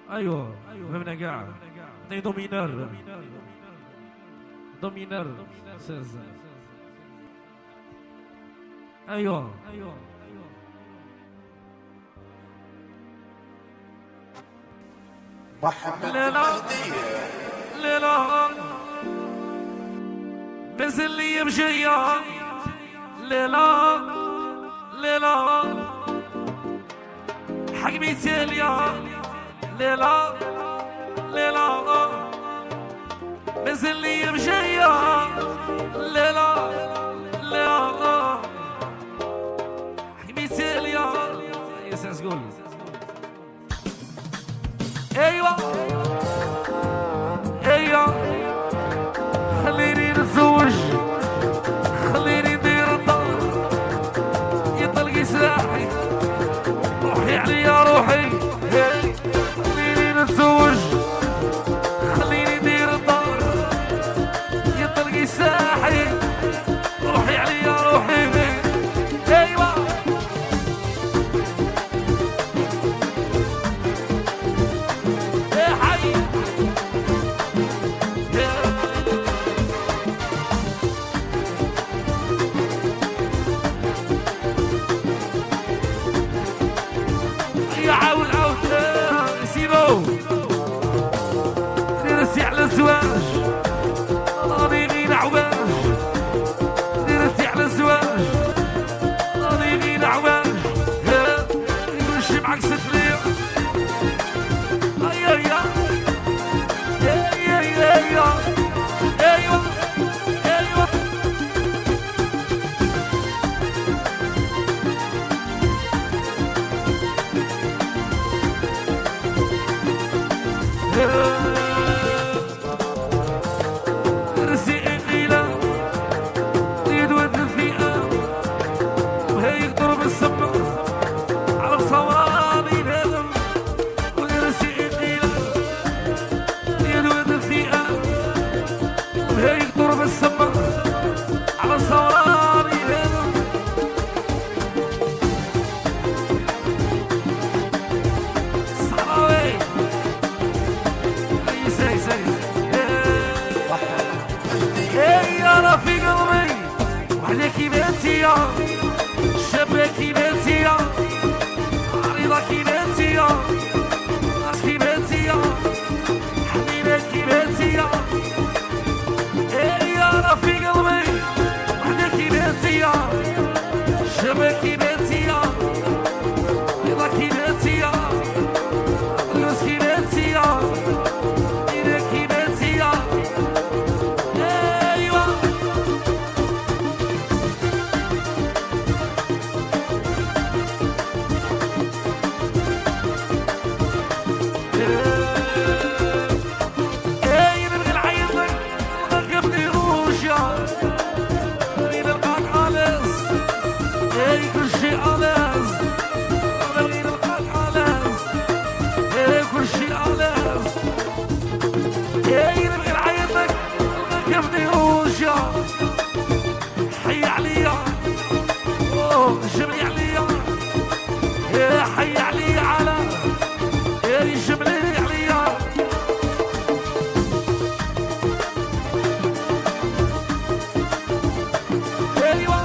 ايوه فهمنا كاع. عطيني دومينر دومينر سيز. ايوه محمد لا لا بس اللي بجيا لا حقمي تاليا لا بس اللي بجيا لا حقمي تاليا يا ساس قول. ايوه خليني نتزوج، خليني ندير الدار، يطلقي سلاحي روحي عليا روحي. خليني نتزوج، خليني ندير الدار، يطلقي سلاحي روحي عليا روحي. ايوه درسي على الزواج راني غير عواج، درسي على الزواج راني غير عواج. نمشي معاك ستلية ايوه درسي إنجيلة يدود الفئة وهي يضرب السما على صواني الهدم. ودرسي إنجيلة يدود الفئة وهي يضرب السما على صواني الهدم. الصحراوي انا في قلبي وحدك بنتيا، شبك بنتيا، عريضك بنتيا، راسك بنتيا، حبيبك بنتيا. انا في قلبي وحدك بنتيا، شبك بنتيا، عريضك بنتيا، راسك بنتيا. حي عليا جبلي عليا، حي عليا على جبلي عليا. ايوه